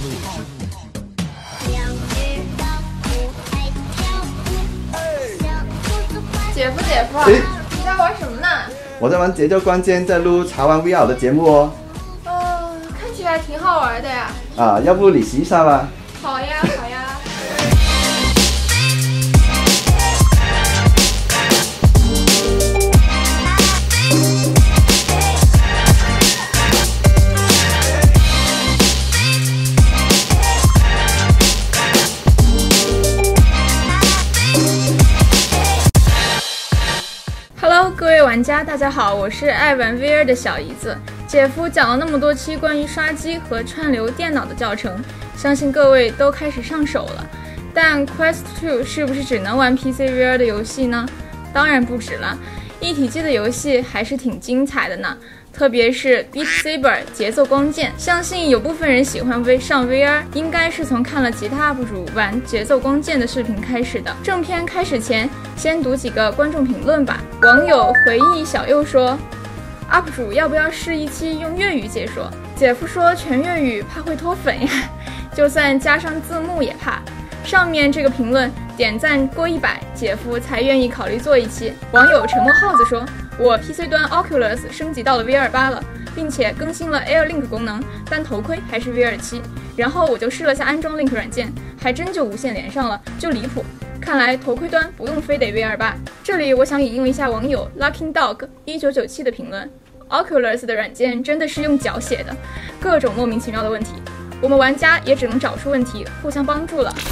姐夫，你在玩什么呢？ 我在玩节奏关键，在录茶玩 VR 的节目哦。 看起来挺好玩的呀。 要不你洗一下吧？ 好呀。Hello， 各位玩家，大家好，我是爱玩 VR 的小姨子。姐夫讲了那么多期关于刷机和串流电脑的教程，相信各位都开始上手了。但 Quest 2是不是只能玩 PC VR 的游戏呢？当然不止了，一体机的游戏还是挺精彩的呢。特别是 Beat Saber 节奏光剑，相信有部分人喜欢上 VR， 应该是从看了其他 UP 主玩节奏光剑的视频开始的。正片开始前，先读几个观众评论吧。网友回忆小右说 ：“UP 主要不要试一期用粤语解说？”姐夫说全粤语怕会脱粉呀，就算加上字幕也怕。上面这个评论点赞过100，姐夫才愿意考虑做一期。网友沉默耗子说：“我 PC 端 Oculus 升级到了 VR8 了，并且更新了 Air Link 功能，但头盔还是 VR7。然后我就试了下安装 Link 软件，还真就无线连上了，就离谱。看来头盔端不用非得 VR8。”这里我想引用一下网友 Lucking Dog 1997的评论 ：“Oculus 的软件真的是用脚写的，各种莫名其妙的问题，我们玩家也只能找出问题，互相帮助了。”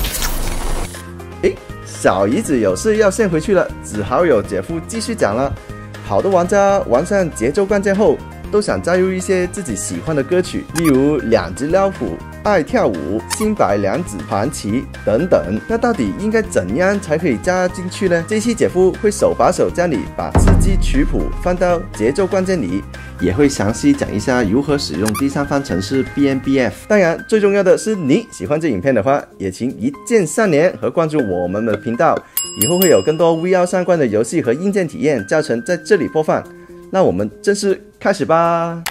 小姨子有事要先回去了，只好有姐夫继续讲了。好多玩家玩上节奏关键后，都想加入一些自己喜欢的歌曲，例如两只老虎、爱跳舞、新白娘子传奇等等。那到底应该怎样才可以加进去呢？这期姐夫会手把手教你把自己曲谱放到节奏关键里，也会详细讲一下如何使用第三方程式 BNBF。 当然最重要的是，你喜欢这影片的话，也请一键三连和关注我们的频道，以后会有更多 VR 相关的游戏和硬件体验教程在这里播放。那我们正式开始吧。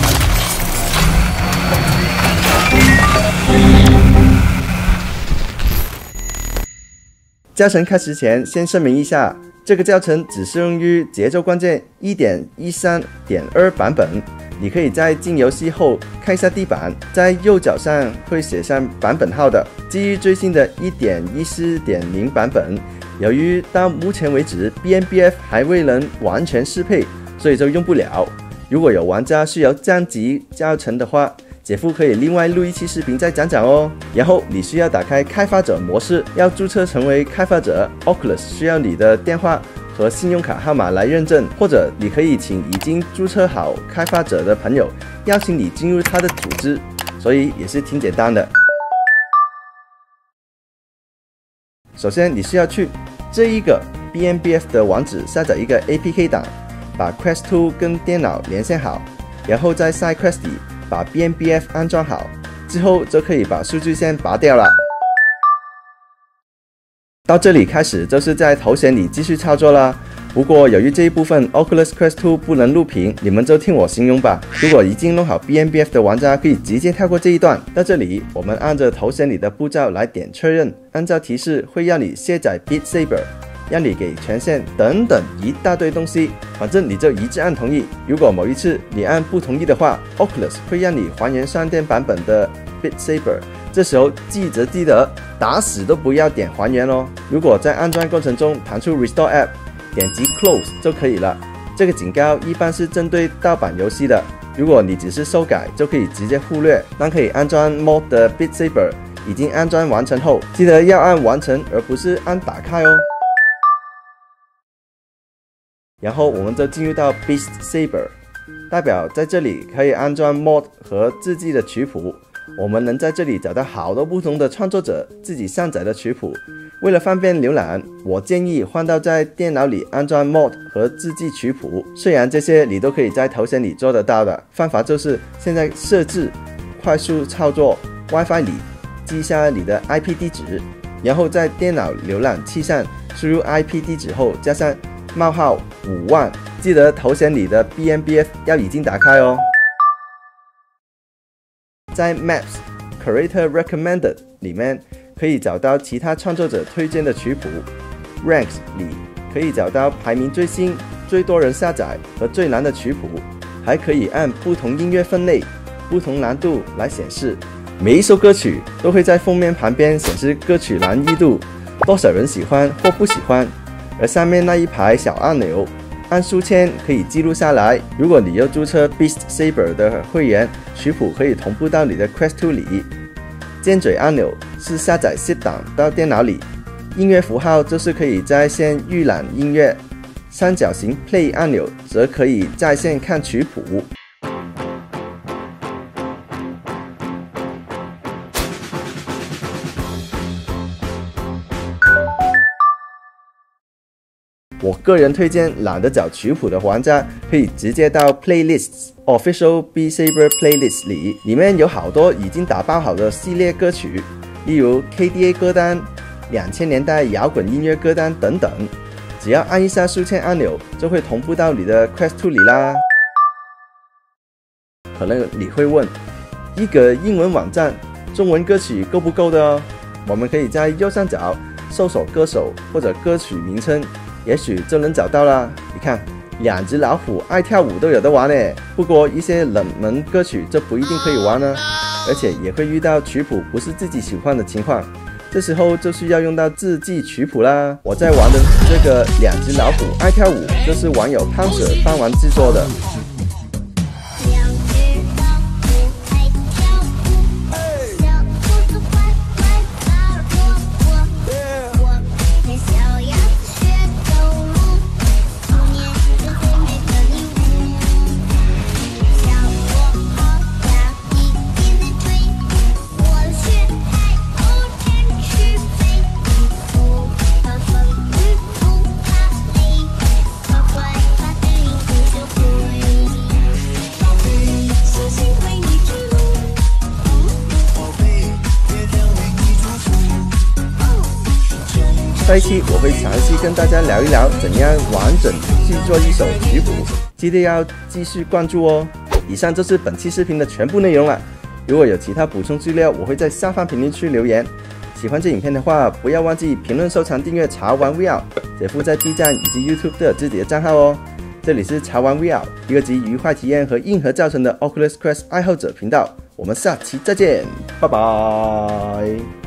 教程开始前，先声明一下，这个教程只适用于节奏关键 1.13.2 版本。你可以在进游戏后看一下地板，在右脚上会写上版本号的。基于最新的 1.14.0 版本，由于到目前为止 BNBF 还未能完全适配，所以就用不了。如果有玩家需要降级教程的话，姐夫可以另外录一期视频再讲讲哦。然后你需要打开开发者模式，要注册成为开发者。Oculus 需要你的电话和信用卡号码来认证，或者你可以请已经注册好开发者的朋友邀请你进入他的组织，所以也是挺简单的。首先你需要去这一个 BNBF 的网址下载一个 APK 档，把 Quest 2跟电脑连线好，然后在 SideQuest 里把 BNBF 安装好，之后就可以把数据线拔掉了。到这里开始就是在头显里继续操作啦。不过由于这一部分 Oculus Quest 2不能录屏，你们就听我形容吧。如果已经弄好 BNBF 的玩家可以直接跳过这一段。到这里我们按着头显里的步骤来点确认，按照提示会让你卸载 Beat Saber， 让你给权限等等一大堆东西，反正你就一致按同意。如果某一次你按不同意的话， Oculus 会让你还原上电版本的 Beat Saber， 这时候记得打死都不要点还原哦。如果在安装过程中弹出 Restore App， 点击 Close 就可以了。这个警告一般是针对盗版游戏的，如果你只是修改就可以直接忽略。当可以安装 Mod 的 Beat Saber 已经安装完成后，记得要按完成而不是按打开哦。然后我们就进入到 Beat Saber， 代表在这里可以安装 Mod 和自己的曲谱。我们能在这里找到好多不同的创作者自己上载的曲谱。为了方便浏览，我建议换到在电脑里安装 Mod 和自己曲谱。虽然这些你都可以在头显里做得到的，方法就是现在设置快速操作 WiFi 里记下你的 IP 地址，然后在电脑浏览器上输入 IP 地址后加上冒号5万，记得头显里的 BNBF 要已经打开哦。在 Maps Creator Recommended 里面可以找到其他创作者推荐的曲谱。Ranks 里可以找到排名最新、最多人下载和最难的曲谱，还可以按不同音乐分类、不同难度来显示。每一首歌曲都会在封面旁边显示歌曲难易度、多少人喜欢或不喜欢，而上面那一排小按钮按书签可以记录下来。如果你要注册 Beat Saber 的会员，曲谱可以同步到你的 Quest 2里。尖嘴按钮是下载 zip 档到电脑里，音乐符号就是可以在线预览音乐，三角形 Play 按钮则可以在线看曲谱。我个人推荐懒得找曲谱的玩家可以直接到 Playlists Official Beat Saber Playlist 里面有好多已经打包好的系列歌曲，例如 KDA 歌单、2000年代摇滚音乐歌单等等，只要按一下书签按钮就会同步到你的 Quest 2里啦。可能你会问，一个英文网站中文歌曲够不够的哦？我们可以在右上角搜索歌手或者歌曲名称，也许就能找到啦。你看，两只老虎爱跳舞都有得玩呢。不过一些冷门歌曲就不一定可以玩呢，而且也会遇到曲谱不是自己喜欢的情况，这时候就需要用到自记曲谱啦。我在玩的这个两只老虎爱跳舞，就是网友汤舍帮忙制作的。下一期我会详细跟大家聊一聊怎样完整制作一首曲谱，记得要继续关注哦。以上就是本期视频的全部内容了。如果有其他补充资料，我会在下方评论区留言。喜欢这影片的话，不要忘记评论、收藏、订阅茶玩 VR。姐夫在 B 站以及 YouTube 都有自己的账号哦。这里是茶玩 VR， 一个集愉快体验和硬核教程的 Oculus Quest 爱好者频道。我们下期再见，拜拜。